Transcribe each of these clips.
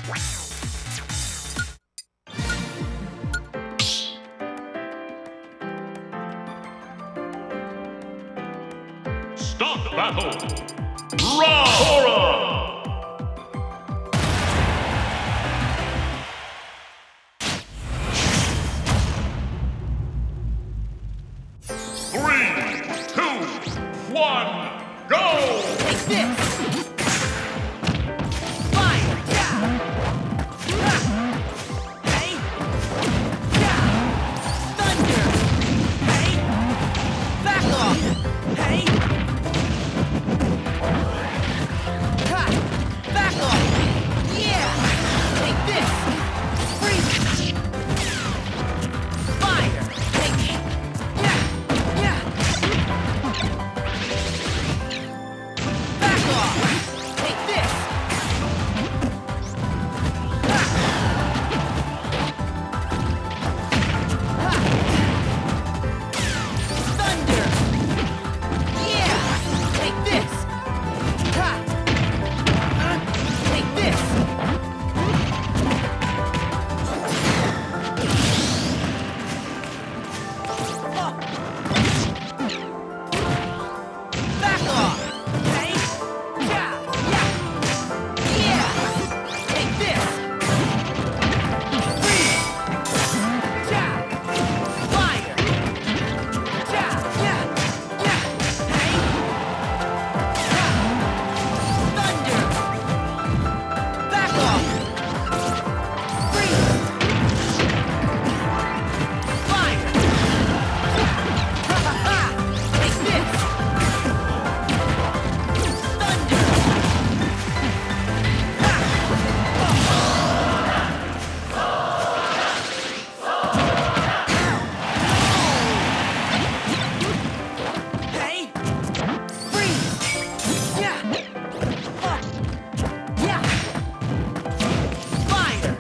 Start the battle! Sora! 3, 2, 1, go! Take this! Fire! Yeah! Hey! Yeah! Thunder! Hey! Back off! Hey! Back off! Yeah! Take this! Freeze! Fire! Take it! Yeah! Yeah! Back off! Take this! Thunder! Yeah! Take this! Take this! Back off! Hey! Yeah! Yeah! Yeah! Take this! Freeze! Yeah! Fire! Yeah! Yeah! Yeah! Hey! Thunder! Back off! Freeze! Fire! Take this! Thunder! Hey! Freeze! Yeah! Yeah! Fire!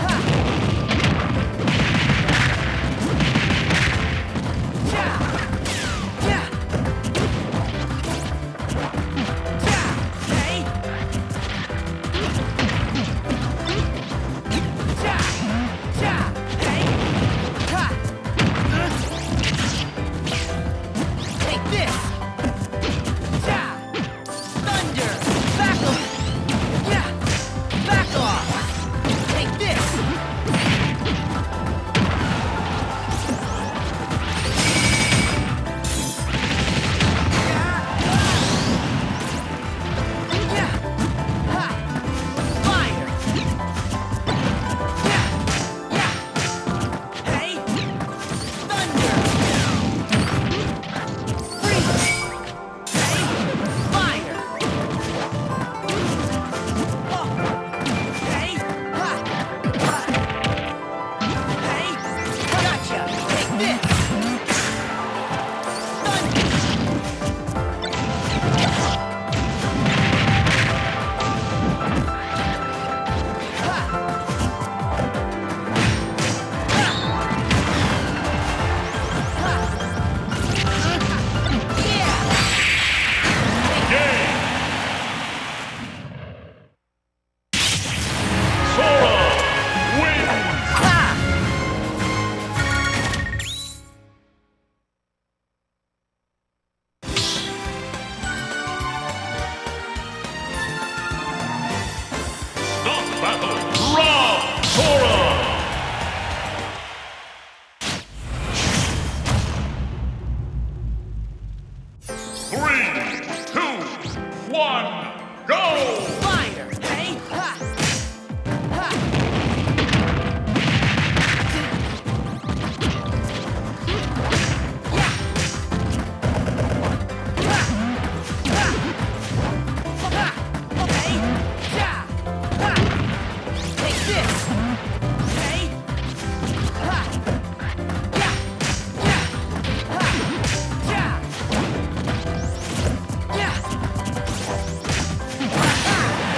Yeah! Yeah! Hey! Take this! Thunder! Back off! Yeah! Back off! Take this! Yeah! Fire! Yeah! Yeah! Hey! Thunder! Freeze! Hey! Fire! Hey! Hey! Gotcha! Take this! Thunder! Sora wins! Start the battle! Round Sora! 3, 2, 1, go! Fire! Hey! Take this! Hey! Yeah!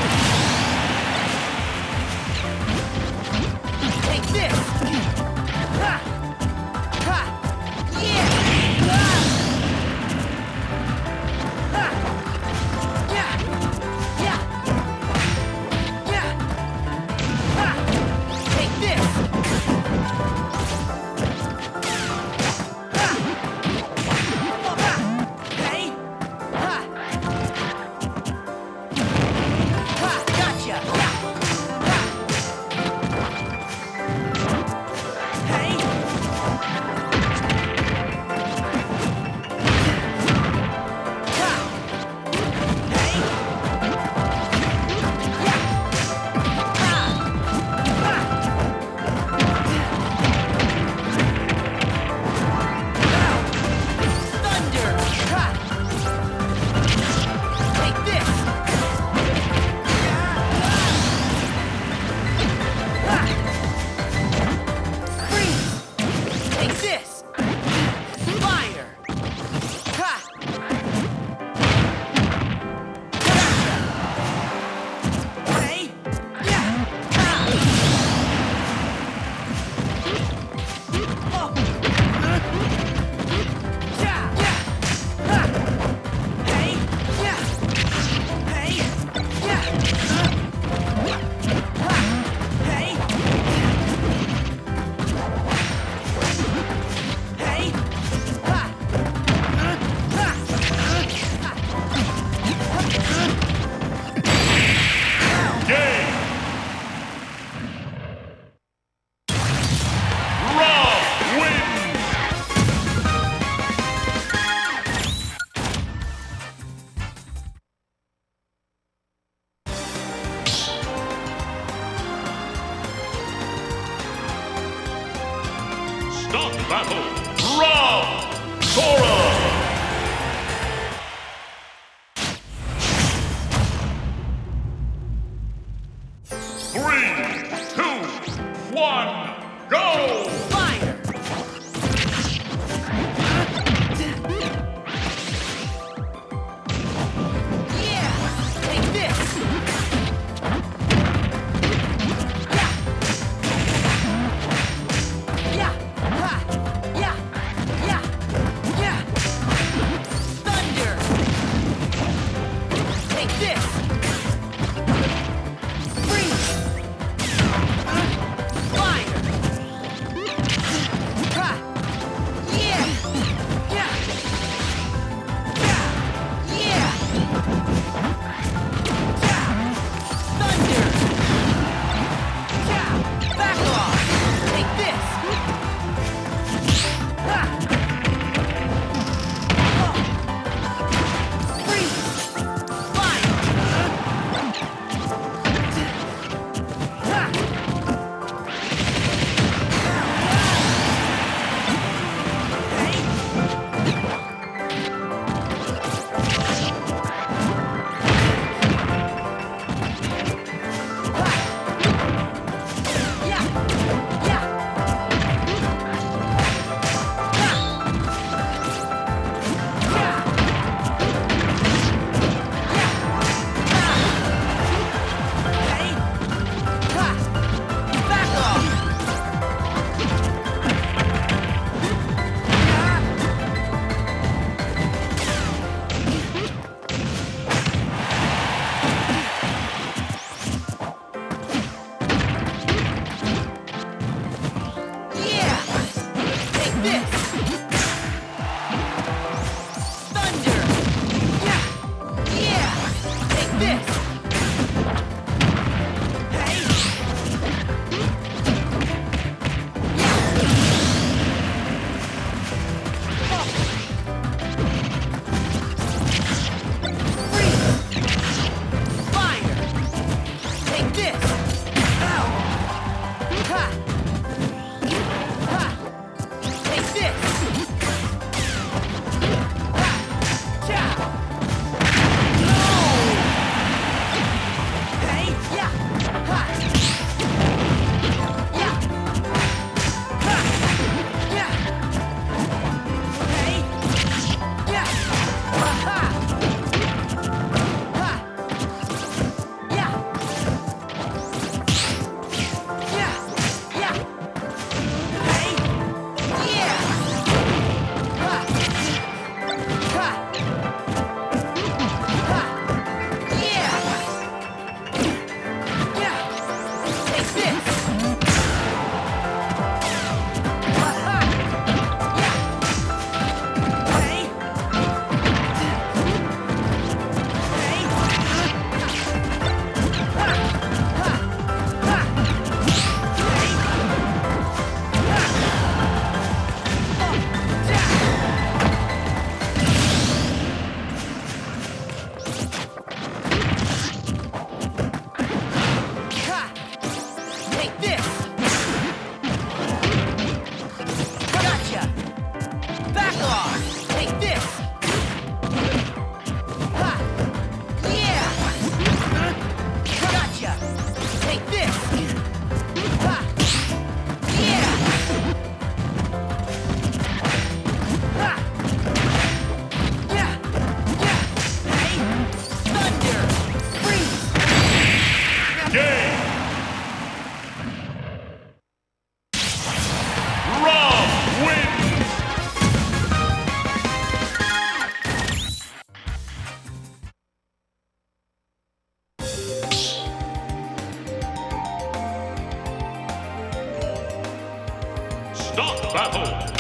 3, 2, 1, go! Fire! Yeah! Take this! Yeah! Yeah! Ha! Yeah! Yeah! Yeah! Thunder! Take this! Freeze! Fire! Ha! Yeah! Yeah! Yeah! Yeah! Yeah! Thunder! Yeah! Back off! Take this! Ha! Oh! Freeze! Fire! Ha! Hey! Yeah! Yeah! Take this! Thunder! Yeah! Yeah! Take this! Hey! Yeah! Oh! Freeze! Fire! Take this! Ow! Ha! Ha! Take this! Ha! Cha! No! Hey! Yeah! Ha! Yeah! Ha! Yeah! Hey! Yeah! Ha! Ha! Yeah! Yeah! Yeah! Hey! Yeah! Ha! Ha! Ha! Yeah! Yeah! Take this! Ha! Ha! Yeah! Hey! Hey! Ha! Ha! Ha! Hey! Ha! Oh! Yeah! Ha! Take this! Gotcha! Back off! Take this! Ha! Yeah! Gotcha! Take this! Ha! Yeah! Ha! Yeah! Yeah! Hey! Thunder! Freeze! Game! Rob wins! Stop battle!